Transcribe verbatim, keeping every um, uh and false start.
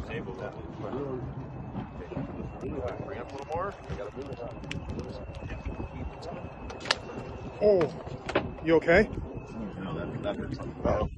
table. Bring up a little more. Oh, you okay? No, that, that hurts. Uh-oh.